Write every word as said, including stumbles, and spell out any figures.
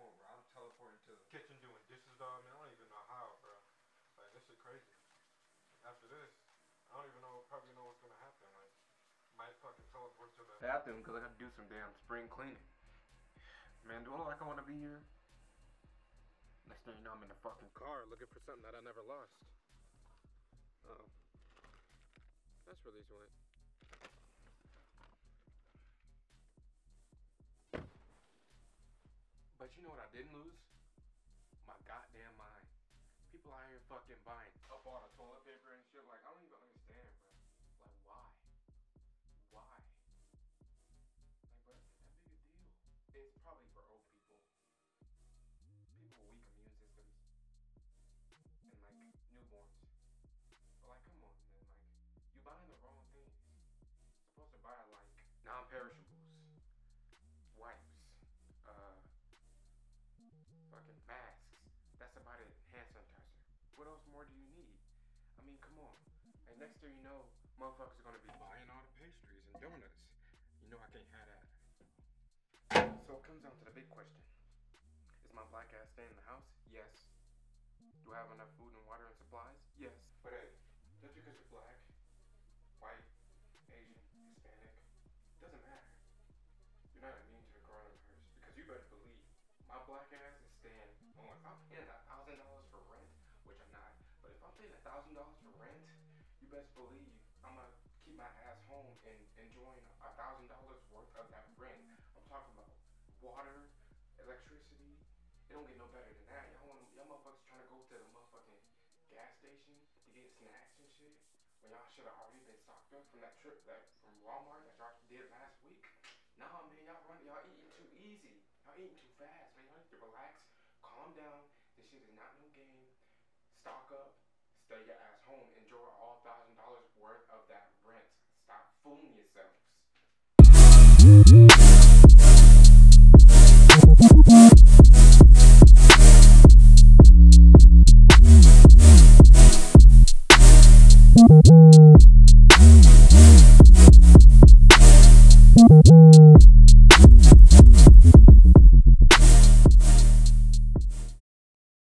point where I'm teleporting to the kitchen doing dishes, dog. Man, I don't even know how, bro. Like, this shit crazy. After this, I don't even know, probably know what's gonna happen. Like, might fucking teleport to the bathroom because I gotta do some damn spring cleaning. Man, do I look like I wanna be here? Next thing you know, I'm in the fucking car looking for something that I never lost. Uh oh. That's where these went. But you know what I didn't lose? My goddamn mind. People out here fucking buying up all the toilet paper and shit. Like, I don't even understand, bro. Like, why? Why? Like, bro, it's not that big a deal. It's probably for old people. People with weak immune systems. And, like, newborns. But, like, come on, man. Like, you buying the wrong things. You're supposed to buy, like, non-perishables. Wipes. Uh... Fucking masks. That's about it. Hand sanitizer. What else more do you need? I mean, come on. And next thing you know, motherfuckers are gonna be buying all the pastries and donuts. You know I can't have that. So it comes down to the big question. Is my black ass staying in the house? Yes. Do I have enough food and water and supplies? Yes. But hey, just because you're black, white, Asian, Hispanic, doesn't matter. You're not immune to the coronavirus. Because you better believe my black ass is staying on. If I'm paying a thousand dollars for rent, which I'm not, but if I'm paying a thousand dollars for rent, you best believe I'm gonna keep my ass home and enjoying a thousand dollars worth of that rent. I'm talking about water, electricity. It don't get no better than that. Y'all want y'all motherfuckers trying to go to the motherfucking gas station to get snacks and shit when y'all should have already been stocked up from that trip that from Walmart that y'all did last week. Nah, man, y'all run, y'all eating too easy. Y'all eating too fast, man. Y'all need to relax, calm down. This shit is not no game. Stock up, stay your ass home, enjoy all thousand dollars worth of that rent. Stop fooling yourselves.